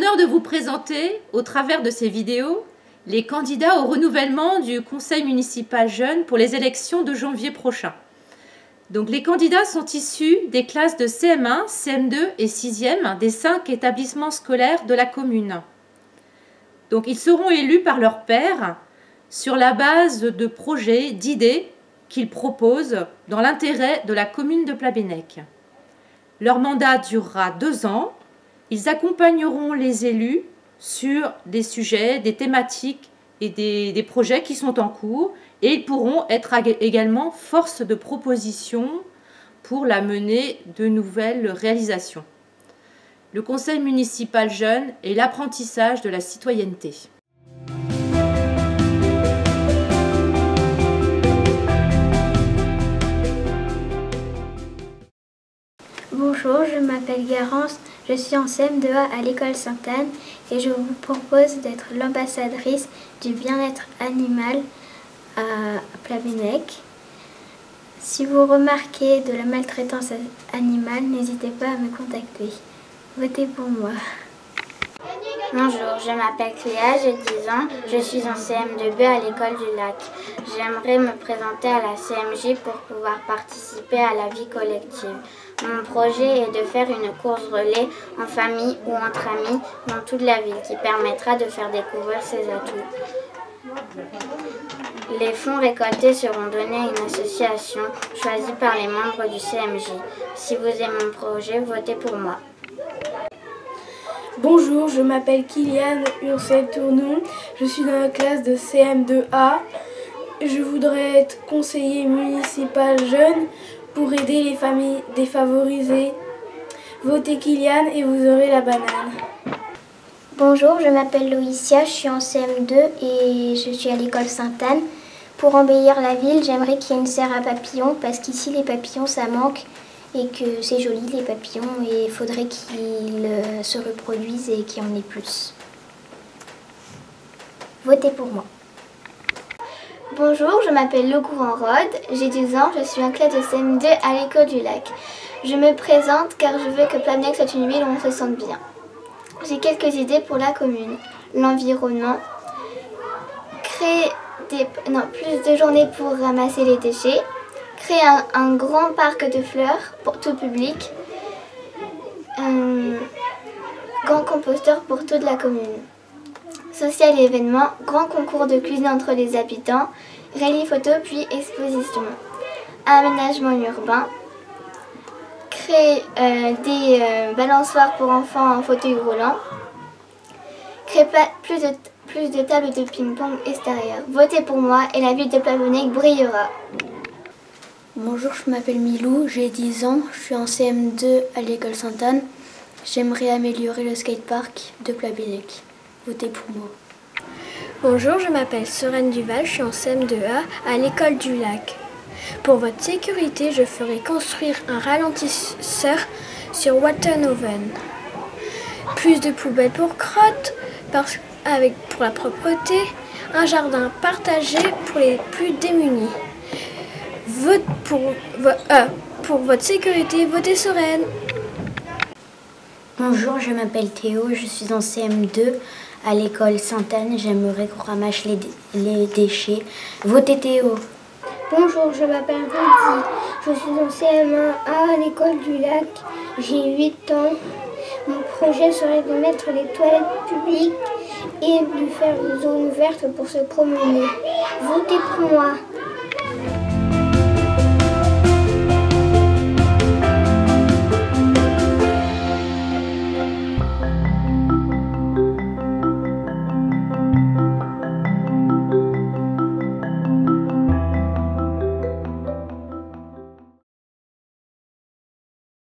l'honneur de vous présenter, au travers de ces vidéos, les candidats au renouvellement du Conseil municipal jeune pour les élections de janvier prochain. Donc, les candidats sont issus des classes de CM1, CM2 et 6e des 5 établissements scolaires de la commune. Donc, ils seront élus par leurs pairs sur la base de projets, d'idées qu'ils proposent dans l'intérêt de la commune de Plabennec. Leur mandat durera 2 ans. Ils accompagneront les élus sur des sujets, des thématiques et des projets qui sont en cours, et ils pourront être également force de proposition pour la menée de nouvelles réalisations. Le Conseil municipal jeune et l'apprentissage de la citoyenneté. Bonjour, je m'appelle Garance, je suis en CM2A à l'école Sainte-Anne et je vous propose d'être l'ambassadrice du bien-être animal à Plabennec. Si vous remarquez de la maltraitance animale, n'hésitez pas à me contacter. Votez pour moi. Bonjour, je m'appelle Cléa, j'ai 10 ans, je suis en CM2B à l'école du Lac. J'aimerais me présenter à la CMJ pour pouvoir participer à la vie collective. Mon projet est de faire une course relais en famille ou entre amis dans toute la ville qui permettra de faire découvrir ses atouts. Les fonds récoltés seront donnés à une association choisie par les membres du CMJ. Si vous aimez mon projet, votez pour moi. Bonjour, je m'appelle Kylian Ursel Tournon, je suis dans la classe de CM2A. Je voudrais être conseiller municipal jeune pour aider les familles défavorisées. Votez Kylian et vous aurez la banane. Bonjour, je m'appelle Loïcia, je suis en CM2 et je suis à l'école Sainte-Anne. Pour embellir la ville, j'aimerais qu'il y ait une serre à papillons parce qu'ici les papillons ça manque. Et que c'est joli les papillons et il faudrait qu'ils se reproduisent et qu'il y en ait plus. Votez pour moi. Bonjour, je m'appelle Lecourant-Rode, j'ai 10 ans, je suis en classe de CM2 à l'école du Lac. Je me présente car je veux que Plabennec soit une ville où on se sente bien. J'ai quelques idées pour la commune. L'environnement, créer plus de journées pour ramasser les déchets, créer un grand parc de fleurs pour tout public, un grand composteur pour toute la commune. Social et événements, grand concours de cuisine entre les habitants, rallye photo puis exposition. Aménagement urbain, créer des balançoires pour enfants en fauteuil roulant, créer plus de tables de ping-pong extérieures. Votez pour moi et la ville de Plabennec brillera. Bonjour, je m'appelle Milou, j'ai 10 ans, je suis en CM2 à l'école Sainte-Anne. J'aimerais améliorer le skatepark de Plabennec. Votez pour moi. Bonjour, je m'appelle Serène Duval, je suis en CM2A à l'école du Lac. Pour votre sécurité, je ferai construire un ralentisseur sur Waternoven. Plus de poubelles pour crottes, pour la propreté, un jardin partagé pour les plus démunis. Pour votre sécurité, votez Serène. Bonjour, je m'appelle Théo, je suis en CM2 à l'école Sainte-Anne. J'aimerais qu'on ramasse les déchets. Votez Théo. Bonjour, je m'appelle Rudy, je suis en CM1A à l'école du Lac. J'ai 8 ans. Mon projet serait de mettre les toilettes publiques et de faire une zone ouverte pour se promener. Votez pour moi.